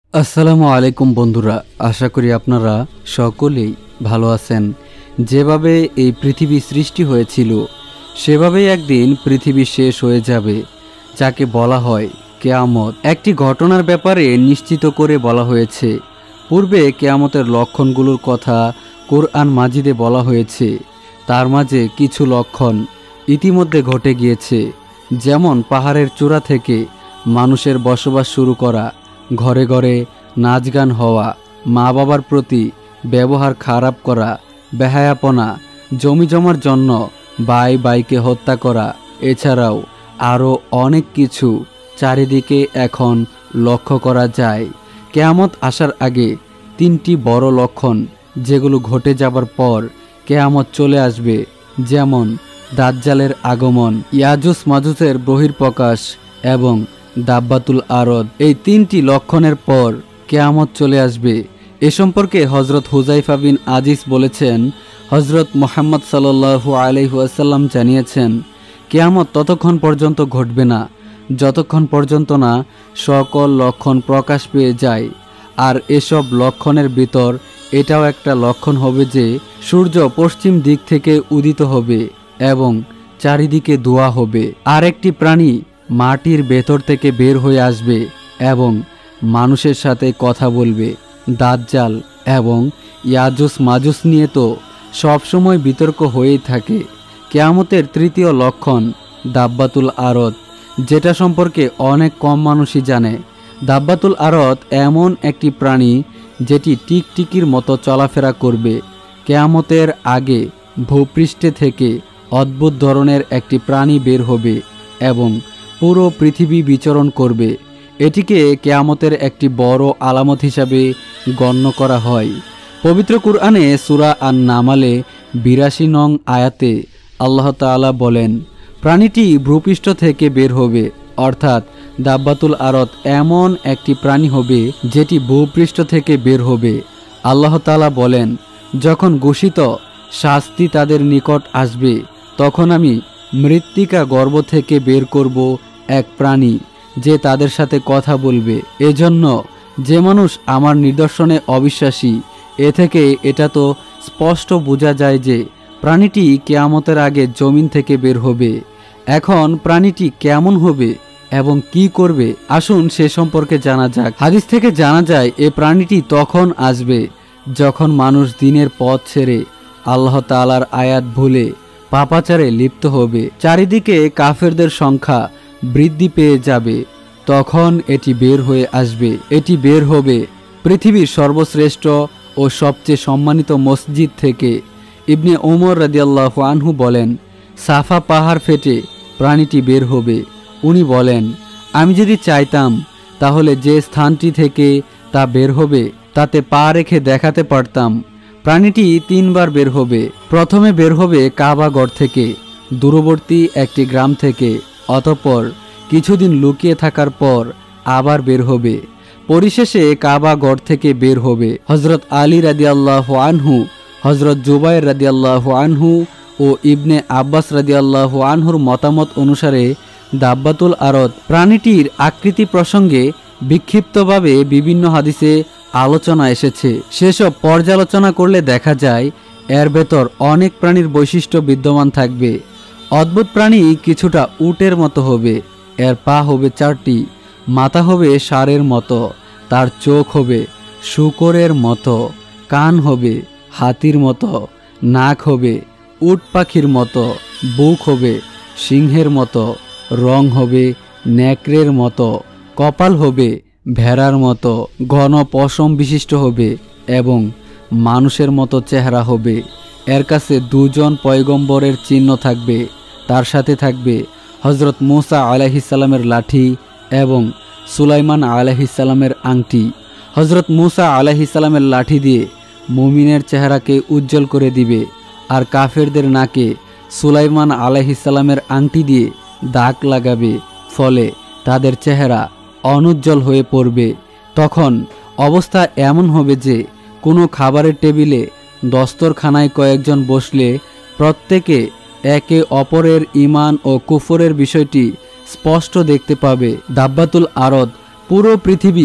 আসসালামু আলাইকুম বন্ধুরা, আশা করি আপনারা সকলেই ভালো আছেন। যেভাবে এই পৃথিবী সৃষ্টি হয়েছিল সেভাবেই একদিন পৃথিবী শেষ হয়ে যাবে, যাকে বলা হয় কেয়ামত। একটি ঘটনার ব্যাপারে নিশ্চিত করে বলা হয়েছে। পূর্বে কেয়ামতের লক্ষণগুলোর কথা কোরআন মাজিদে বলা হয়েছে। তার মাঝে কিছু লক্ষণ ইতিমধ্যে ঘটে গিয়েছে, যেমন পাহাড়ের চূড়া থেকে মানুষের বসবাস শুরু করা, ঘরে ঘরে নাচ গান হওয়া, মা বাবার প্রতি ব্যবহার খারাপ করা, বেহায়াপনা, জমি জমার জন্য ভাই ভাইকে হত্যা করা, এছাড়াও আরও অনেক কিছু চারিদিকে এখন লক্ষ্য করা যায়। কেয়ামত আসার আগে তিনটি বড় লক্ষণ, যেগুলো ঘটে যাবার পর কেয়ামত চলে আসবে, যেমন দাজ্জালের আগমন, ইয়াজুজ মাজুজের বহির্প্রকাশ এবং দাব্বাতুল আরদ। এই তিনটি লক্ষণের পর কেয়ামত চলে আসবে। এ সম্পর্কে হজরত হুজাইফা বিন আজিজ বলেছেন, হজরত মুহাম্মদ সাল্লাল্লাহু আলাইহি ওয়াসাল্লাম জানিয়েছেন, কেয়ামত ততক্ষণ পর্যন্ত ঘটবে না যতক্ষণ পর্যন্ত না সকল লক্ষণ প্রকাশ পেয়ে যায়। আর এসব লক্ষণের ভিতর এটাও একটা লক্ষণ হবে যে সূর্য পশ্চিম দিক থেকে উদিত হবে এবং চারিদিকে ধোঁয়া হবে। আর একটি প্রাণী মাটির ভেতর থেকে বের হয়ে আসবে এবং মানুষের সাথে কথা বলবে। দাজ্জাল এবং ইয়াজুজ মাজুজ নিয়ে তো সবসময় বিতর্ক হয়েই থাকে। কেয়ামতের তৃতীয় লক্ষণ দাব্বাতুল আরদ, যেটা সম্পর্কে অনেক কম মানুষই জানে। দাব্বাতুল আরদ এমন একটি প্রাণী যেটি টিকটিকির মতো চলাফেরা করবে। কেয়ামতের আগে ভূপৃষ্ঠে থেকে অদ্ভুত ধরনের একটি প্রাণী বের হবে এবং পুরো পৃথিবী বিচরণ করবে। এটিকে কেয়ামতের একটি বড় আলামত হিসাবে গণ্য করা হয়। পবিত্র কুরআনে সূরা আন-নামালে ৮২ নং আয়াতে আল্লাহ তাআলা বলেন, প্রাণীটি ভূপৃষ্ঠ থেকে বের হবে, অর্থাৎ দাব্বাতুল আরদ এমন একটি প্রাণী হবে যেটি ভূপৃষ্ঠ থেকে বের হবে। আল্লাহ তাআলা বলেন, যখন ঘোষিত শাস্তি তাদের নিকট আসবে, তখন আমি মৃত্তিকা গর্ভ থেকে বের করব এক প্রাণী যে তাদের সাথে কথা বলবে। এজন্য যে মানুষ আমার নিদর্শনে অবিশ্বাসী, এ থেকে এটা তো স্পষ্ট বোঝা যায় যে প্রাণীটি কেয়ামতের আগে জমিন থেকে বের হবে। এখন প্রাণীটি কেমন হবে এবং কি করবে, আসুন সে সম্পর্কে জানা যাক। হাদিস থেকে জানা যায় এ প্রাণীটি তখন আসবে যখন মানুষ দিনের পথ ছেড়ে আল্লাহ তাআলার আয়াত ভুলে পাপাচারে লিপ্ত হবে। চারিদিকে কাফেরদের সংখ্যা বৃদ্ধি পেয়ে যাবে। তখন এটি বের হয়ে আসবে। এটি বের হবে পৃথিবীর সর্বশ্রেষ্ঠ ও সবচেয়ে সম্মানিত মসজিদ থেকে। ইবনে ওমর রাদিয়াল্লাহু আনহু বলেন, সাফা পাহাড় ফেটে প্রাণীটি বের হবে। উনি বলেন, আমি যদি চাইতাম তাহলে যে স্থানটি থেকে তা বের হবে তাতে পা রেখে দেখাতে পারতাম। প্রাণীটি ৩ বার বের হবে। প্রথমে বের হবে কাবাগড় থেকে, দূরবর্তী একটি গ্রাম থেকে, অতঃপর কিছুদিন লুকিয়ে থাকার পর আবার বের হবে। পরিশেষে কাবাগড় থেকে বের হবে। হজরত আলী রাদিয়াল্লাহু আনহু, হজরত জুবাইর রাদিয়াল্লাহু আনহু ও ইবনে আব্বাস রাদিয়াল্লাহু আনহুর মতামত অনুসারে দাব্বাতুল আরদ প্রাণীটির আকৃতি প্রসঙ্গে বিক্ষিপ্তভাবে বিভিন্ন হাদিসে আলোচনা এসেছে। সেসব পর্যালোচনা করলে দেখা যায় এর ভেতর অনেক প্রাণীর বৈশিষ্ট্য বিদ্যমান থাকবে। অদ্ভুত প্রাণী কিছুটা উটের মতো হবে। এর পা হবে 4টি, মাথা হবে ষাঁড়ের মতো, তার চোখ হবে শূকরের মতো, কান হবে হাতির মতো, নাক হবে উট পাখির মতো, বুক হবে সিংহের মতো, রং হবে নেকড়ের মতো, কপাল হবে ভেড়ার মতো, ঘন পশম বিশিষ্ট হবে এবং মানুষের মতো চেহারা হবে। এর কাছে 2 জন পয়গম্বরের চিহ্ন থাকবে। তার সাথে থাকবে হজরত মুসা আলাইহিস সালামের লাঠি এবং সুলাইমান আলাইহিস সালামের আংটি। হজরত মুসা আলাইহিস সালামের লাঠি দিয়ে মুমিনের চেহারাকে উজ্জ্বল করে দিবে, আর কাফেরদের নাকে সুলাইমান আলাইহিস সালামের আংটি দিয়ে দাগ লাগাবে, ফলে তাদের চেহারা অনুজ্জ্বল হয়ে পড়বে। তখন অবস্থা এমন হবে যে কোনো খাবারের টেবিলে দস্তরখানায় কয়েকজন বসলে প্রত্যেকে একে অপরের ঈমান ও কুফরের বিষয়টি স্পষ্ট দেখতে পাবে। দাব্বাতুল আরদ পুরো পৃথিবী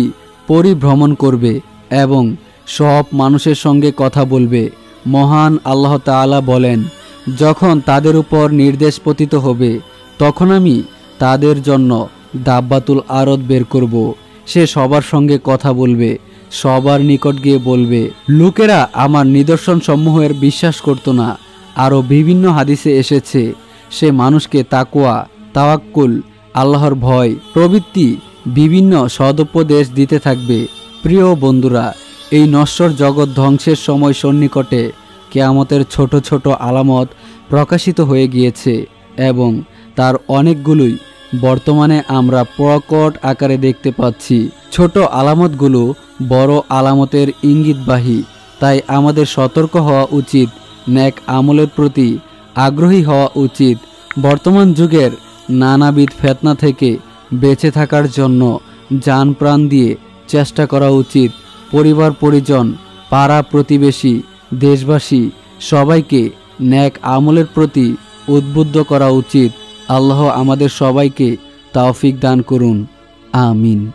পরিভ্রমণ করবে এবং সব মানুষের সঙ্গে কথা বলবে। মহান আল্লাহ তাআলা বলেন, যখন তাদের উপর নির্দেশ পতিত হবে তখন আমি তাদের জন্য দাব্বাতুল আরদ বের করব। সে সবার সঙ্গে কথা বলবে, সবার নিকট গিয়ে বলবে, লোকেরা আমার নিদর্শন সমূহের বিশ্বাস করত না। আরও বিভিন্ন হাদিসে এসেছে, সে মানুষকে তাকওয়া, তাওয়াক্কুল, আল্লাহর ভয় প্রভৃতি বিভিন্ন সদুপদেশ দিতে থাকবে। প্রিয় বন্ধুরা, এই নশ্বর জগৎ ধ্বংসের সময় সন্নিকটে কিয়ামতের ছোট ছোট আলামত প্রকাশিত হয়ে গিয়েছে এবং তার অনেকগুলোই বর্তমানে আমরা প্রকট আকারে দেখতে পাচ্ছি। ছোট আলামতগুলো বড় আলামতের ইঙ্গিতবাহী। তাই আমাদের সতর্ক হওয়া উচিত, নেক আমলের প্রতি আগ্রহী হওয়া উচিত। বর্তমান যুগের নানাবিধ ফিতনা থেকে বেঁচে থাকার জন্য জান প্রাণ দিয়ে চেষ্টা করা উচিত। পরিবার পরিজন, পাড়া প্রতিবেশী, দেশবাসী সবাইকে নেক আমলের প্রতি উদ্বুদ্ধ করা উচিত। আল্লাহ আমাদের সবাইকে তৌফিক দান করুন। আমিন।